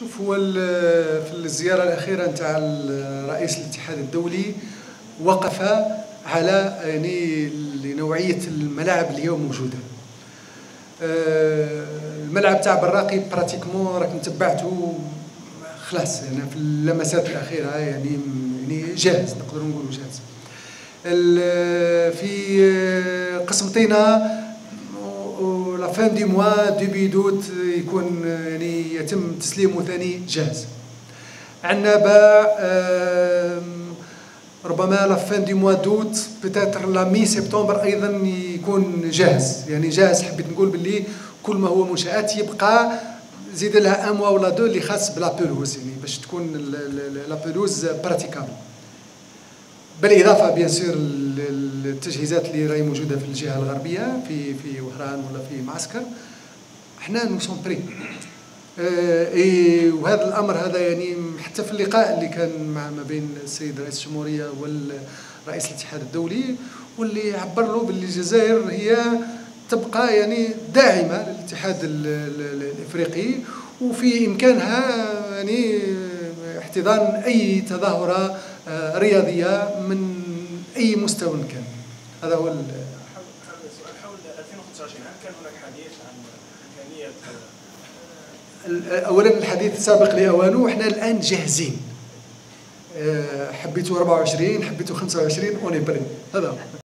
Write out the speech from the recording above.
شوف، هو في الزيارة الأخيرة نتاع رئيس الاتحاد الدولي وقف على يعني نوعية الملاعب اللي اليوم موجودة. الملعب تاع براقي براتيكمون راكم تبعتوا خلاص، يعني في اللمسات الأخيرة يعني جاهز، نقدروا نقولوا جاهز. في قسنطينة لا فان دي موا ديبي دوت يكون يعني يتم تسليمه ثاني جاهز. عنابة ربما لا فان دي موا دوت بتاتر لا مي سبتمبر ايضا يكون جاهز، يعني جاهز. حبيت نقول باللي كل ما هو منشآت يبقى زيد لها ان موا ولا دو اللي خاص بلا بلوز، يعني باش تكون لا بلوز براتيكابل، بالاضافه بيان سور التجهيزات اللي راهي موجوده في الجهه الغربيه في وهران ولا في معسكر. احنا نو سون بري. وهذا الامر هذا يعني حتى في اللقاء اللي كان ما بين السيد رئيس الجمهوريه والرئيس الاتحاد الدولي، واللي عبر له باللي الجزائر هي تبقى يعني داعمه للاتحاد الافريقي، وفي امكانها يعني احتضان اي تظاهره رياضيه من اي مستوى كان. هذا هو السؤال حول 2025. هل كان هناك حديث عن امكانيه اولا الحديث سابق لاوانه، وحنا الان جاهزين. حبيتوا 24 حبيتوا 25 اوني بري. هذا